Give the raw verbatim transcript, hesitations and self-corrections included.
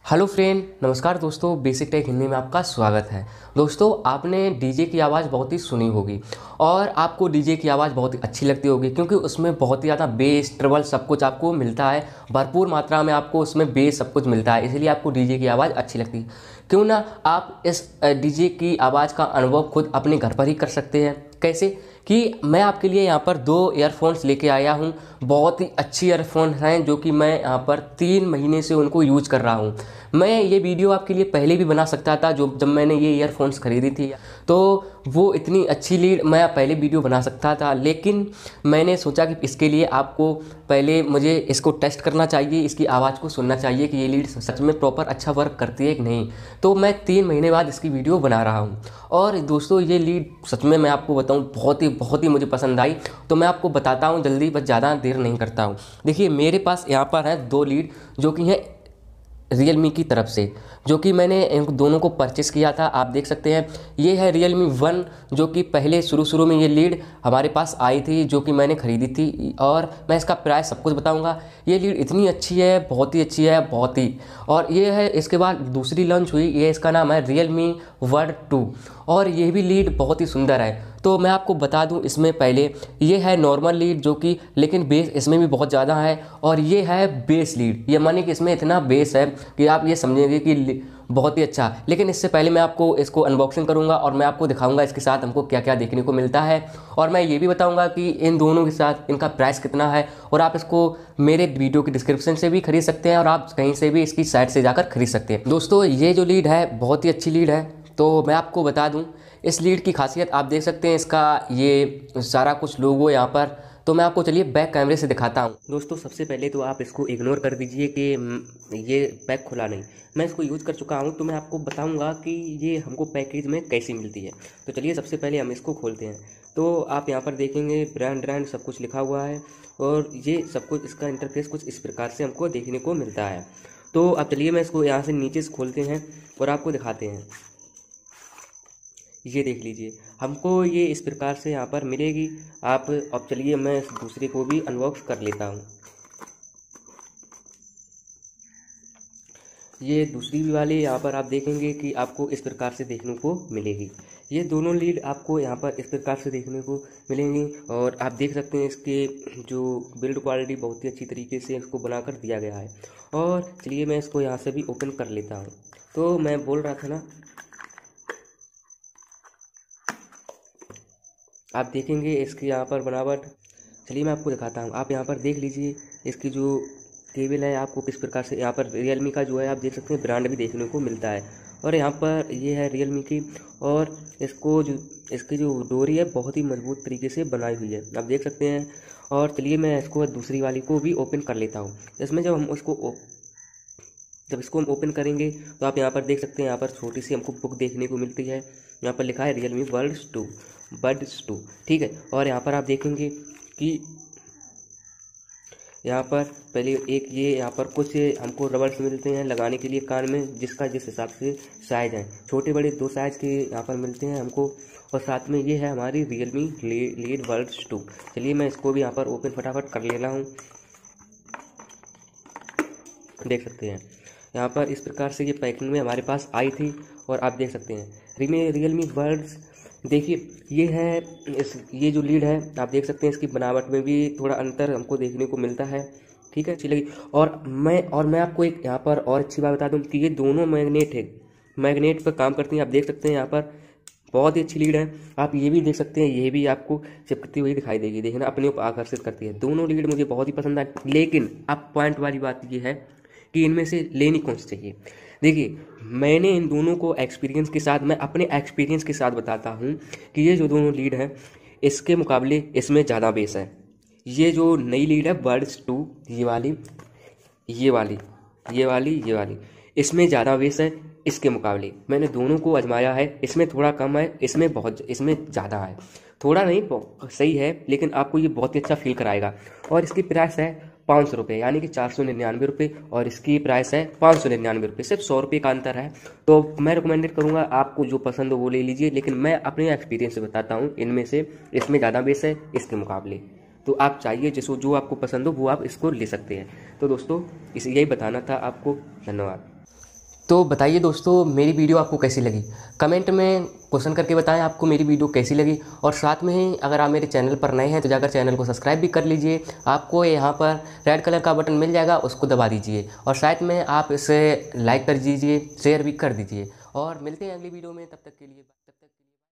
Hello friend, नमस्कार दोस्तों। Basic take Hindi में आपका स्वागत है। दोस्तों, आपने डीजे की आवाज़ बहुत ही सुनी होगी और आपको डीजे की आवाज़ बहुत ही अच्छी लगती होगी क्योंकि उसमें बहुत ही ज़्यादा बेस ट्रबल सब कुछ आपको मिलता है। भरपूर मात्रा में आपको उसमें बेस सब कुछ मिलता है, इसलिए आपको डीजे की आवाज़ अच्छी लगती है। क्यों ना आप इस डीजे की आवाज़ का अनुभव खुद अपने घर पर ही कर सकते हैं। कैसे कि मैं आपके लिए यहाँ पर दो ईयरफोन्स लेके आया हूँ। बहुत ही अच्छी ईयरफोन हैं जो कि मैं यहाँ पर तीन महीने से उनको यूज कर रहा हूँ। मैं ये वीडियो आपके लिए पहले भी बना सकता था, जो जब मैंने ये ईयरफोन्स खरीदी थी तो वो इतनी अच्छी लीड मैं पहले वीडियो बना सकता था, लेकिन मैंने सोचा कि इसके लिए आपको पहले मुझे इसको टेस्ट करना चाहिए, इसकी आवाज़ को सुनना चाहिए कि ये लीड सच में प्रॉपर अच्छा वर्क करती है कि नहीं। तो मैं तीन महीने बाद इसकी वीडियो बना रहा हूँ और दोस्तों ये लीड सच में मैं आपको बताऊँ बहुत ही बहुत ही मुझे पसंद आई। तो मैं आपको बताता हूँ जल्दी, बस ज़्यादा देर नहीं करता हूँ। देखिए, मेरे पास यहाँ पर है दो लीड जो कि हैं रियलमी की तरफ से, जो कि मैंने इन दोनों को परचेस किया था। आप देख सकते हैं ये है रियलमी वन, जो कि पहले शुरू शुरू में ये लीड हमारे पास आई थी, जो कि मैंने ख़रीदी थी और मैं इसका प्राइस सब कुछ बताऊंगा। ये लीड इतनी अच्छी है, बहुत ही अच्छी है, बहुत ही। और ये है, इसके बाद दूसरी लॉन्च हुई, ये इसका नाम है रियलमी वर्ड टू और ये भी लीड बहुत ही सुंदर है। तो मैं आपको बता दूं, इसमें पहले ये है नॉर्मल लीड जो कि, लेकिन बेस इसमें भी बहुत ज़्यादा है, और ये है बेस लीड। ये माने कि इसमें इतना बेस है कि आप ये समझेंगे कि बहुत ही अच्छा। लेकिन इससे पहले मैं आपको इसको अनबॉक्सिंग करूंगा और मैं आपको दिखाऊंगा इसके साथ हमको क्या क्या देखने को मिलता है, और मैं ये भी बताऊंगा कि इन दोनों के साथ इनका प्राइस कितना है। और आप इसको मेरे वीडियो की डिस्क्रिप्शन से भी खरीद सकते हैं और आप कहीं से भी इसकी साइट से जाकर खरीद सकते हैं। दोस्तों, ये जो लीड है बहुत ही अच्छी लीड है। तो मैं आपको बता दूं इस लीड की खासियत, आप देख सकते हैं इसका ये सारा कुछ लोगो यहाँ पर। तो मैं आपको चलिए बैक कैमरे से दिखाता हूँ। दोस्तों, सबसे पहले तो आप इसको इग्नोर कर दीजिए कि ये बैक खुला नहीं। मैं इसको यूज़ कर चुका हूँ तो मैं आपको बताऊँगा कि ये हमको पैकेज में कैसी मिलती है। तो चलिए सबसे पहले हम इसको खोलते हैं। तो आप यहाँ पर देखेंगे ब्रांड ब्रांड सब कुछ लिखा हुआ है और ये सब कुछ, इसका इंटरफेस कुछ इस प्रकार से हमको देखने को मिलता है। तो अब चलिए मैं इसको यहाँ से नीचे से खोलते हैं और आपको दिखाते हैं। ये देख लीजिए, हमको ये इस प्रकार से यहाँ पर मिलेगी। आप अब चलिए मैं इस दूसरे को भी अनबॉक्स कर लेता हूँ। ये दूसरी वाली यहाँ पर आप देखेंगे कि आपको इस प्रकार से देखने को मिलेगी। ये दोनों लीड आपको यहाँ पर इस प्रकार से देखने को मिलेंगी और आप देख सकते हैं इसके जो बिल्ड क्वालिटी बहुत ही अच्छी तरीके से इसको बनाकर दिया गया है। और चलिए मैं इसको यहाँ से भी ओपन कर लेता हूँ। तो मैं बोल रहा था ना, आप देखेंगे इसकी यहाँ पर बनावट। चलिए मैं आपको दिखाता हूँ। आप यहाँ पर देख लीजिए इसकी जो केबल है आपको किस प्रकार से, यहाँ पर रियलमी का जो है आप देख सकते हैं ब्रांड भी देखने को मिलता है। और यहाँ पर ये है रियलमी की, और इसको जो इसकी जो डोरी है बहुत ही मजबूत तरीके से बनाई हुई है, आप देख सकते हैं। और चलिए मैं इसको दूसरी वाली को भी ओपन कर लेता हूँ। इसमें जब हम उसको जब इसको हम ओपन करेंगे तो आप यहाँ पर देख सकते हैं, यहाँ पर छोटी सी हमको बुक देखने को मिलती है। यहाँ पर लिखा है Realme words two buds two, ठीक है। और यहाँ पर आप देखेंगे कि यहाँ पर पहले एक ये यहाँ पर कुछ हमको रबर्स मिलते हैं लगाने के लिए कान में, जिसका जिस हिसाब से साइज है, छोटे बड़े दो साइज के यहाँ पर मिलते हैं हमको। और साथ में ये है हमारी रियलमी लीड वर्ड्स टू। चलिए मैं इसको भी यहाँ पर ओपन फटाफट कर ले रहा हूँ। देख सकते हैं यहाँ पर इस प्रकार से ये पैकिंग में हमारे पास आई थी। और आप देख सकते हैं रिमे रियलमी वर्ड्स, देखिए ये है इस ये जो लीड है आप देख सकते हैं इसकी बनावट में भी थोड़ा अंतर हमको देखने को मिलता है, ठीक है, अच्छी लगी। और मैं और मैं आपको एक यहाँ पर और अच्छी बात बता दूं कि ये दोनों मैग्नेट है, मैग्नेट पर काम करती हैं। आप देख सकते हैं यहाँ पर बहुत ही अच्छी लीड है। आप ये भी देख सकते हैं, ये भी आपको चिपकती हुई दिखाई देगी, देखना अपने ऊपर आकर्षित करती है। दोनों लीड मुझे बहुत ही पसंद आई। लेकिन अब पॉइंट वाली बात ये है कि इनमें से लेनी कौन सी चाहिए। देखिए, मैंने इन दोनों को एक्सपीरियंस के साथ, मैं अपने एक्सपीरियंस के साथ बताता हूँ कि ये जो दोनों लीड है इसके मुकाबले इसमें ज़्यादा बेस है। ये जो नई लीड है बर्ड्स टू, ये वाली ये वाली ये वाली ये वाली इसमें ज़्यादा बेस है इसके मुकाबले। मैंने दोनों को आजमाया है, इसमें थोड़ा कम है, इसमें बहुत इसमें ज़्यादा है। थोड़ा नहीं, सही है, लेकिन आपको ये बहुत ही अच्छा फील कराएगा। और इसकी प्राइस है पाँच सौ रुपये, यानी कि चार सौ निन्यानवे रुपये, और इसकी प्राइस है पाँच सौ निन्यानवे रुपये, सिर्फ सौ रुपये का अंतर है। तो मैं रिकमेंडेड करूँगा आपको जो पसंद हो वो ले लीजिए, लेकिन मैं अपने एक्सपीरियंस से बताता हूँ इनमें से इसमें ज़्यादा बेस है इसके मुकाबले। तो आप चाहिए जिसको जो आपको पसंद हो वो आप इसको ले सकते हैं। तो दोस्तों, इसे यही बताना था आपको। धन्यवाद। तो बताइए दोस्तों, मेरी वीडियो आपको कैसी लगी? कमेंट में क्वेश्चन करके बताएं आपको मेरी वीडियो कैसी लगी। और साथ में ही अगर आप मेरे चैनल पर नए हैं तो जाकर चैनल को सब्सक्राइब भी कर लीजिए। आपको यहाँ पर रेड कलर का बटन मिल जाएगा, उसको दबा दीजिए और साथ में आप इसे लाइक कर दीजिए, शेयर भी कर दीजिए। और मिलते हैं अगली वीडियो में, तब तक के लिए।